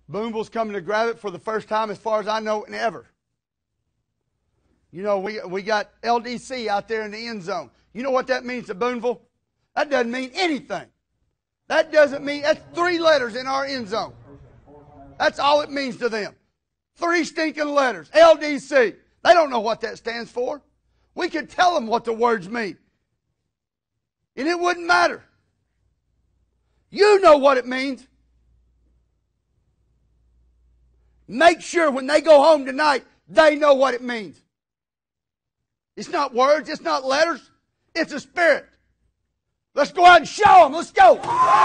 Boonville's coming to grab it for the first time, as far as I know, and ever. You know, we got LDC out there in the end zone. You know what that means to Boonville? That doesn't mean anything. That doesn't mean, that's 3 letters in our end zone. That's all it means to them. 3 stinking letters. LDC. They don't know what that stands for. We could tell them what the words mean. And it wouldn't matter. You know what it means. Make sure when they go home tonight, they know what it means. It's not words, it's not letters, it's a spirit. Let's go out and show them. Let's go.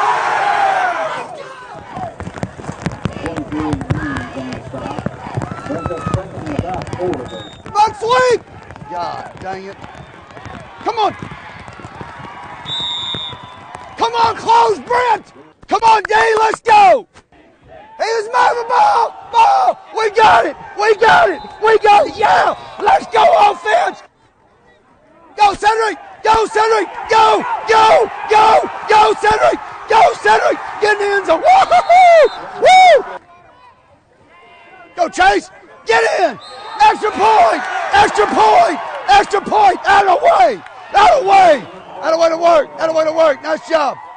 Buck sweep! God dang it. Come on. Come on, close, Brent. Come on, D, let's go. He was moving ball. Ball. We got it. We got it. We got it. Yeah. Let's go offense. Go, Cedric. Go, Cedric. Go. Go. Go. Go, Cedric. Go, Cedric. Get in the end zone. Woo-hoo-hoo. Woo. Go, Chase. Get in. Extra point. Extra point. Extra point. Out of the way. Out of the way. Out of the way to work. Out of the way to work. Nice job.